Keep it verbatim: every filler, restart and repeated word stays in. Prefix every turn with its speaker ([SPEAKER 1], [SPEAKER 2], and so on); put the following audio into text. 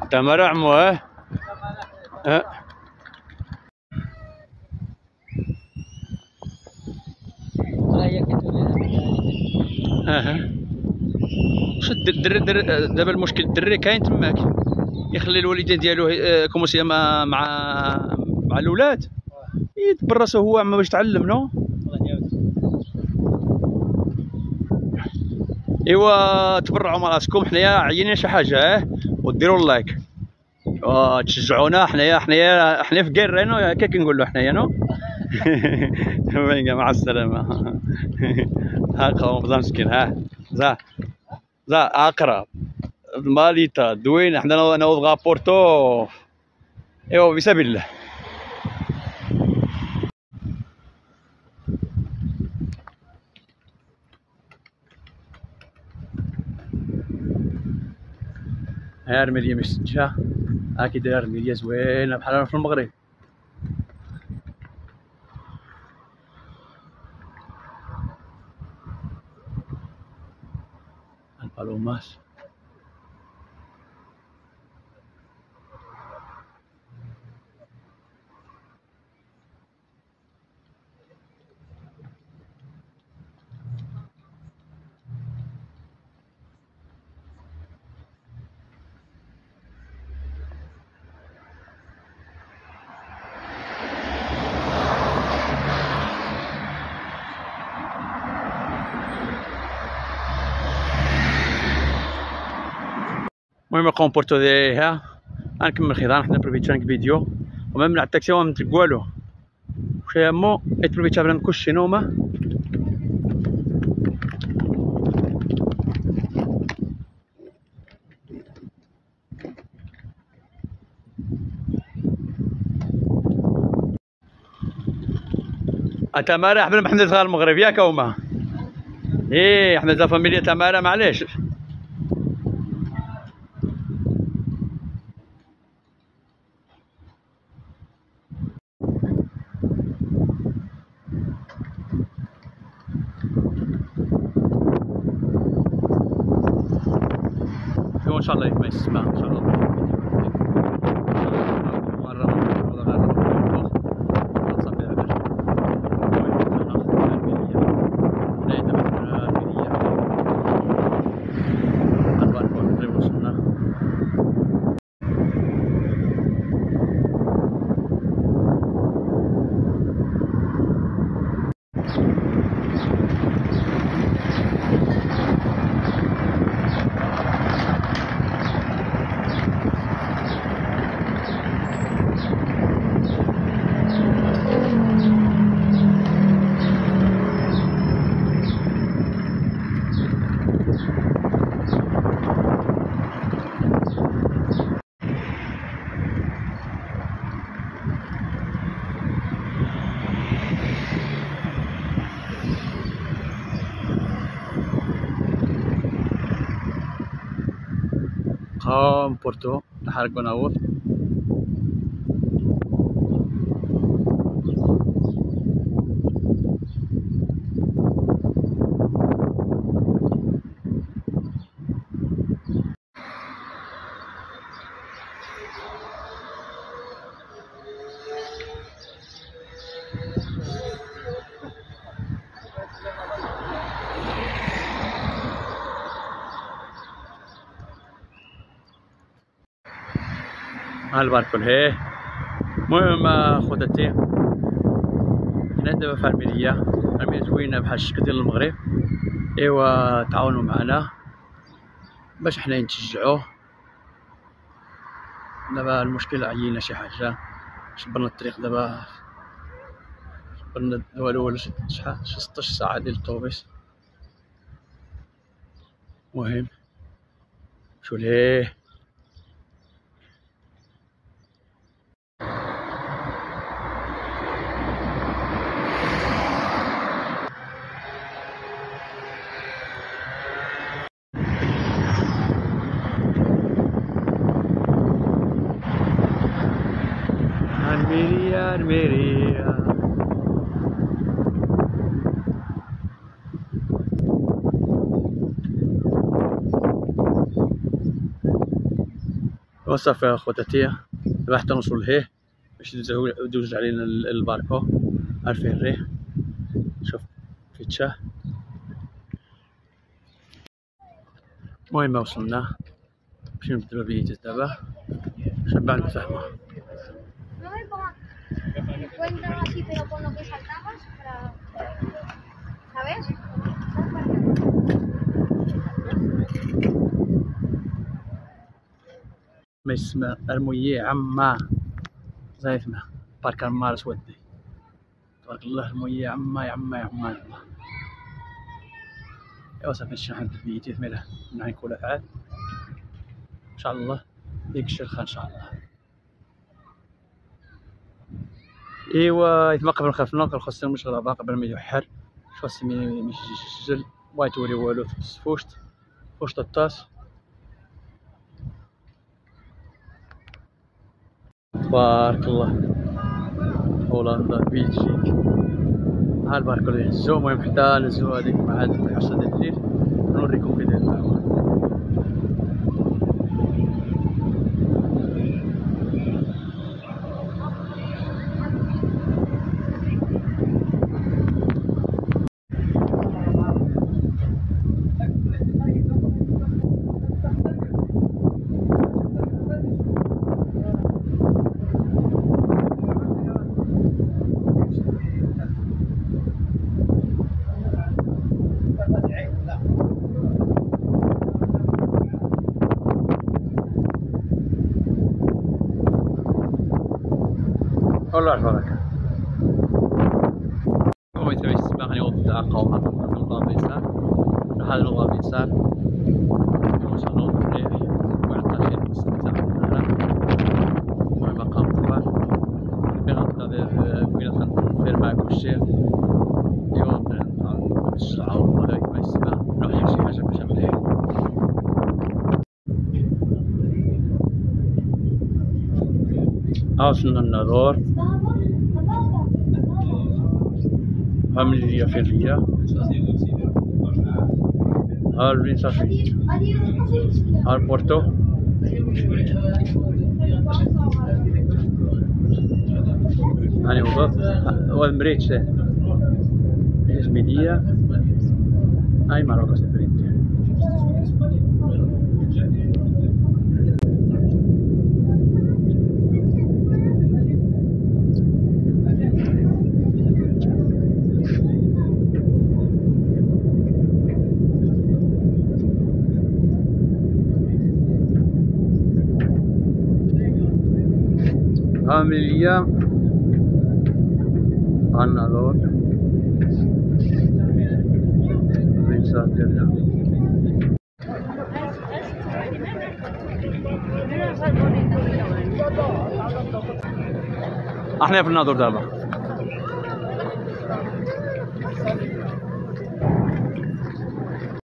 [SPEAKER 1] تمر عمو. اه اه اه واش الدري الدري دابا المشكل الدري كاين تماك يخلي الوالدين ديالو كوموسي مع مع مع الاولاد يدبر راسو هو عما باش يتعلم. نو ايوا تبرعوا مع راسكم، حنايا عينين شي حاجه اه وديروا اللايك وتشجعونا. حنايا حنايا حنا في كيرينو هكا كنقولوا حنايا. نو مع السلامه. ها قوم مسكين. ها زا زا اقرب ماليتا دوين حنا نوض بورتو. ايوا بسبيل الله. ها رميليه مشتجه، ها كي دايره رميليه زوينه بحال في المغرب. البالومات المهم قوم بورتو دي. ها غنكمل خضار حنا بروفيتشانك فيديو وما من التاكسي وما من والو وشي مو اتبروفيتشا بلا كلشي نوما. تمارا حنا محمد صغار المغرب ياك هما. ايه حنا ذا فاميليا تمارا معليش. ان شاء الله ما يسمع ان شاء الله. قام بورتو نحرق بناور. ها الباركون. هيه المهم خواتاتي حنا دابا في ارمينيا. ارمينيا زوينه بحال الشكل ديال المغرب. ايوا تعاونوا معنا باش حنا نتشجعوه. دابا المشكل عيينا شي حاجه شبرنا الطريق. دابا شبرنا والو ولا شحال شي ستاش ساعه ديال الطوبيس. المهم شو ليه ارمينيا ارمينيا. وصافي خواتاتي دابا حتى نوصلو لهيه باش يدوز علينا الباركو الفيري. شوف كي تشاه. المهم وصلنا باش نبدلو البيتات دابا باش بعد نتفاهمو.
[SPEAKER 2] Cuentan así, pero con lo que saltabas para... ¿Sabes?
[SPEAKER 1] ما يسمى المية عما زايفنا بارك المار سودي. تبارك الله المية عما يعما يعما يعما. ايوا صافي نشرح نبدا بيتي ثميله نعي كل افعال ان شاء الله ديك الشرخه ان شاء الله. ايوا يتما قبل خافنا كنخصنا المشغله قبل ما يحر خاص ما يسجل ما يتوري والو في السفوشت فوشت الطاس. تبارك الله هولندا بلجيك ها الباركو اللي هزو. المهم حتى نزلو هاديك مع هاد الحصه ديال الليل نوريكم كي داير الهوا. الله يحفظك. هو يسوي السباق يوضع قومة نوضع بيسار هذا نوضع بيسار نوصلو مليح وعطاشي نستمتع بالنهار. المهم مقام طوال بغض غنفير معاكم الشيخ ايوا نبدا نطلع السرعة والله كما السباق نروح شي حاجة باش مليح. ها وصلنا للناظور ها من اللي فين هي ها البين صافي ها البورتو. هاني وضعت هو المريتش الاسميدية هاي ماروكو سافرين. عاملية الناظور من سافرنا. احنا في الناظور دابا.